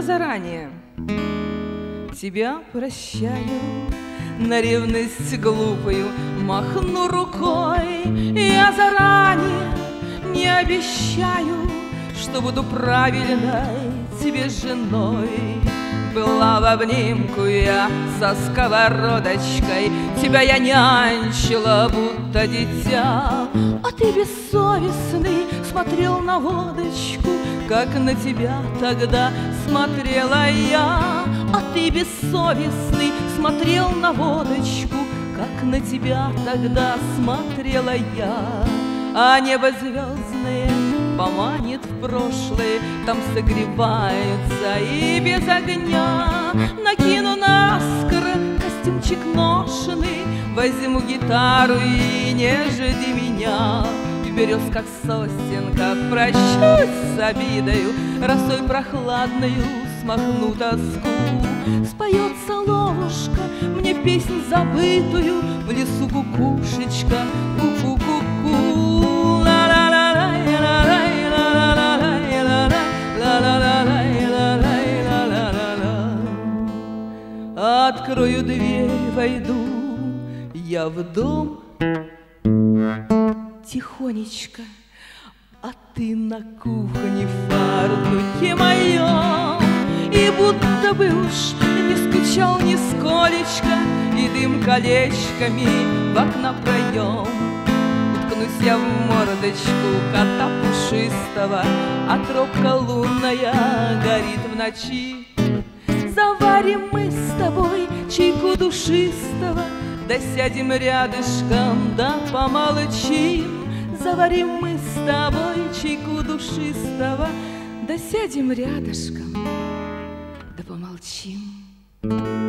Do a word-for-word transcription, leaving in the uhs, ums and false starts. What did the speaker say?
я заранее тебя прощаю, на ревность глупую махну рукой. Я заранее не обещаю, что буду правильной тебе женой. Была в обнимку я со сковородочкой, тебя я нянчила, будто дитя. А ты бессовестный смотрел на водочку, как на тебя тогда смотрела я. А ты бессовестный смотрел на водочку, как на тебя тогда смотрела я. А небо звездное поманит в прошлое, там согревается и без огня. Накину наскоро костюмчик ношеный, возьму гитару и не жди меня. В березках сосенках прощусь с обидою, росой прохладною смахну тоску. Споет соловушка мне песнь забытую, в лесу кукушечка, ку-ку-ку-ку. Открою дверь, войду я в дом тихонечко, а ты на кухне в фартуке моем. И будто бы уж не скучал нисколечко, и дым колечками в окна проем. Уткнусь я в мордочку кота пушистого, а тропка лунная горит в ночи. Заварим мы с тобой чайку душистого, да сядем рядышком, да помолчим. Заварим мы с тобой чайку душистого, да сядем рядышком, да помолчим.